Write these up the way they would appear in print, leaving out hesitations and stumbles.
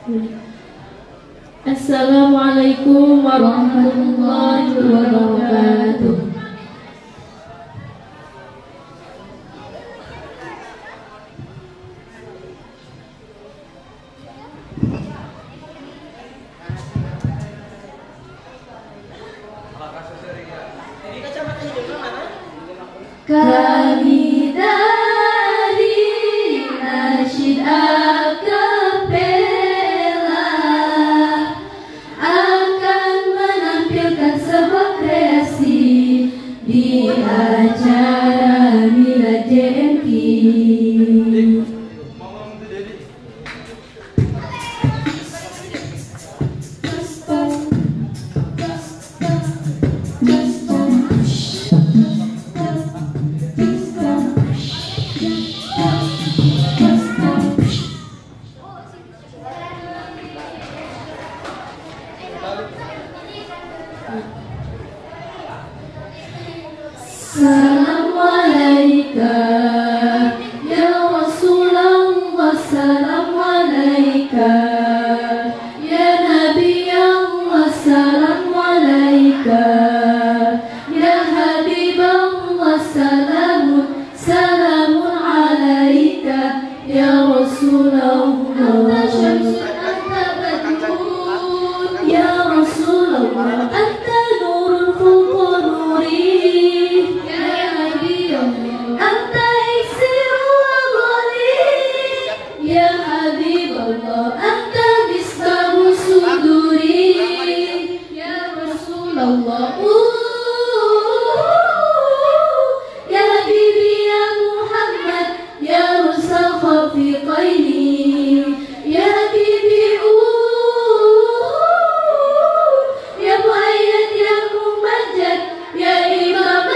Assalamualaikum warahmatullahi wabarakatuh. Kami dari Nasyid Akapela akan menampilkan sebuah kreasi di acara MILAD JMQ. Salam alaika ya Rasulullah, salam alaika ya Nabi Allah, salam alaika ya Habib Allah, salamun alaika ya Rasulullah. Anta syamsun, anta badrun ya Rasulullah, anta nurun fawqa nuri. Anta iksiru awali ya Habib Allah, anta misbahu suduri ya Rasulullah. Ya Habibi ya Muhammad ya Rasul khafiqaini ya Habibi ya Muayyad ya Mumajjad ya Imam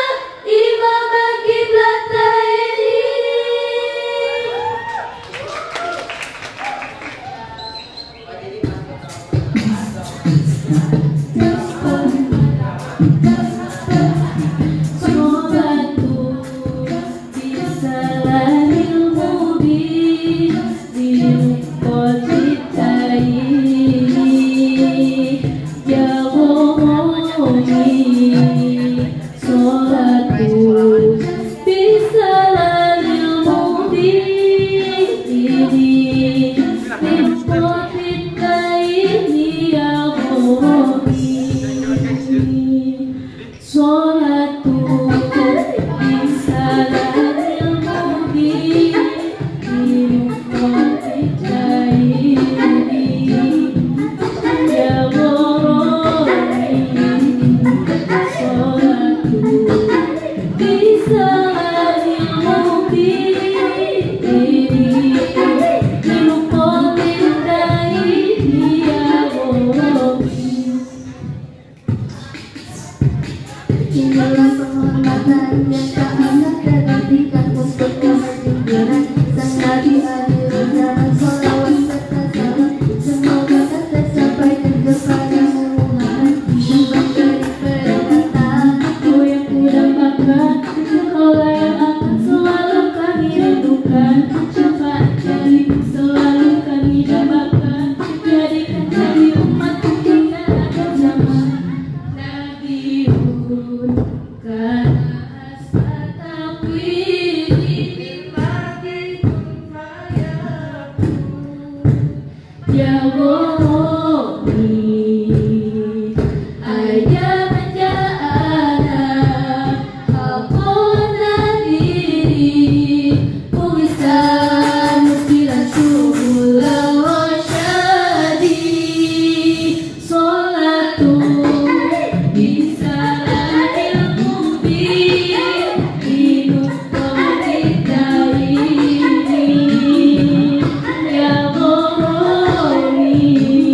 Inilah penghormatan yang tak akan tergantikan untuk kehadiran sang Nabi alaihi wasallam, sholawat serta salam semoga tersampai kepada Muhammad. Syukur dari perkataan kau yang kudambakan, kaulah yang akan selalu kami rindukan. Syafaat darimu selalu kami dambakan, jadikan jadi umat hingga akhir zaman. Ya Qori ayam ja'ana haqqana diri tulisan musilan syuhul rasyadi sholatu bisalamil mubin hidup dari ya Qori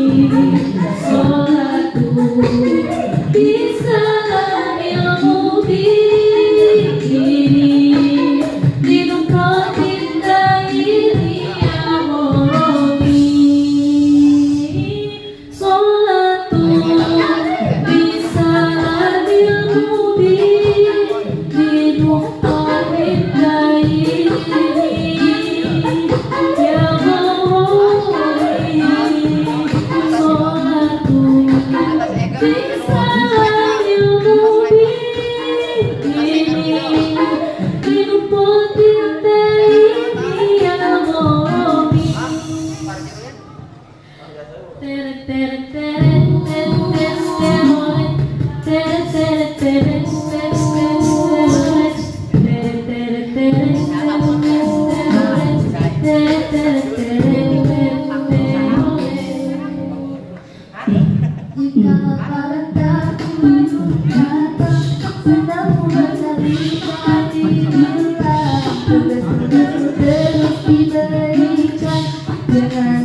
Jika hafalan tak kunjung datang, sedang berkali-kali bilang, tugas-tugas terus diberikan. Jangan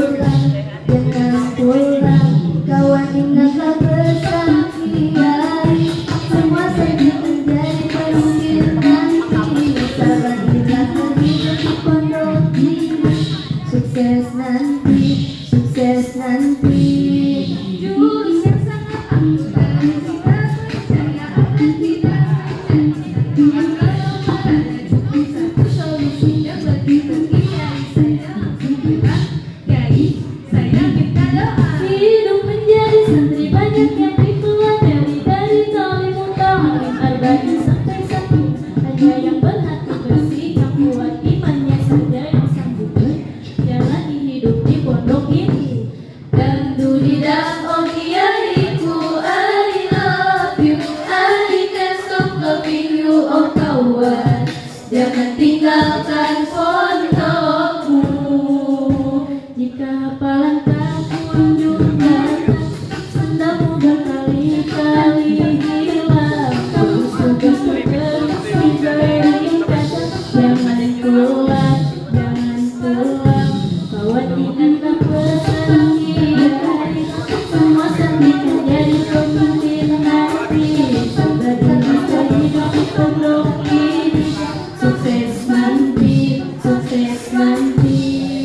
pulang, kawan ingatlah pesan kiai. Semua saja terjadi mungkin nanti, sabarlah hidup di pondok ini. Sukses nanti, sukses nanti. Jurus yang sangat ampuh dari kita percaya akan kita janji. Kalau ada cuma satu solusinya bagi kiai, saya langsung bilang, kiai, saya minta doa. Hidup menjadi santri banyak yang dipelajari dari kalimuta alim arba'in sampai satu. Ada yang berhati bersih, yang kuat imannya saja yang sanggup jalani hidup di pondok ini. Dan dudidak oh kiaiku, I love you, I can't stop loving you oh kawan. Jangan tinggalkan pondokmu. Jika hafalan tak kunjung datang, sendamu berkali-kali hilang. Tugas-tugas terus diberikan. Jangan pulang, jangan pulang. Kawan ingatlah pesan kiai. Semua santri kan jadi pemimpin nanti. Sabar bisa hidup di pondok ini. Sukses nanti, sukses nanti.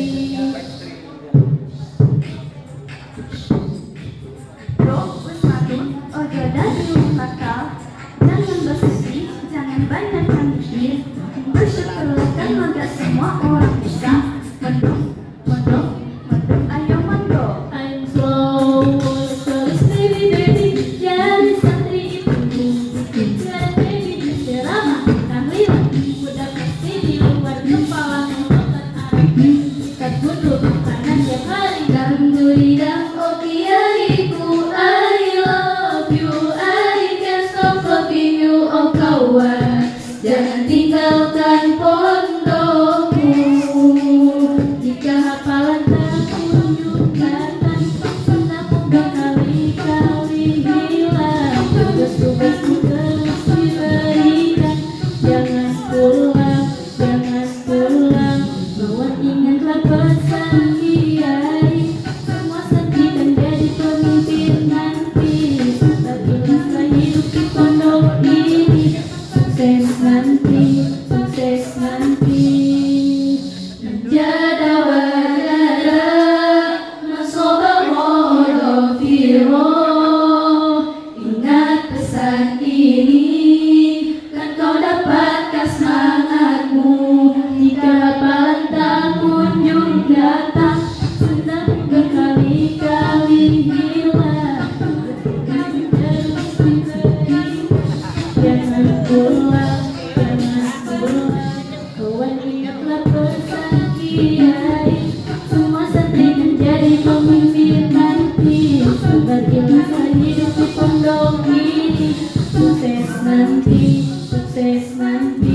Bro, bersatu, ojo dari kata. Jangan bersedih, jangan banyak mikir. Bersyukurlah karena gak semua orang bisa. Mondok, ayo mondok. I'm slow, terus baby, jadi santri itu. Bicara baby, ceramah, tahlilan, udah pasti di luar kepala ngomongkan arti. Ikat mundur, kanan tiap hari. Dan dulidah, oh kiaiku, I love you, I can't stop loving you, oh kawan. Jangan tinggalkan pondokmu. Jika hafalan tak kunjung datang, sendamu berkali-kali hilang. Tugas-tugasmu terus diberikan. Jangan pulang, jangan pulang. Kawan ingatlah pesan kiai. Semua santri kan jadi pemimpin nanti. Sabarlah hidup di pondok ini. Sukses nanti, sukses nanti. Jada wajada masoba modofiro. Ingat pesan ini, kan kau dapatkan semangatmu. Jika hafalan tak kunjung datang, sendamu berkali-kali hilang. Terus diberikan. Jangan pulang, jangan pulang. Kawan ingatlah pesan kiai. Semua santri kan jadi pemimpin nanti. Sabarlah hidup di pondok ini. Sukses nanti, sukses nanti.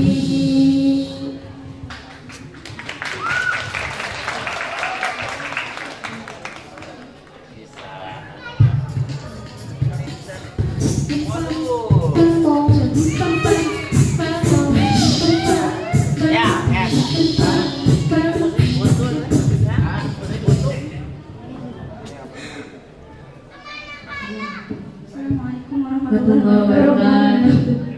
Assalamualaikum warahmatullahi wabarakatuh.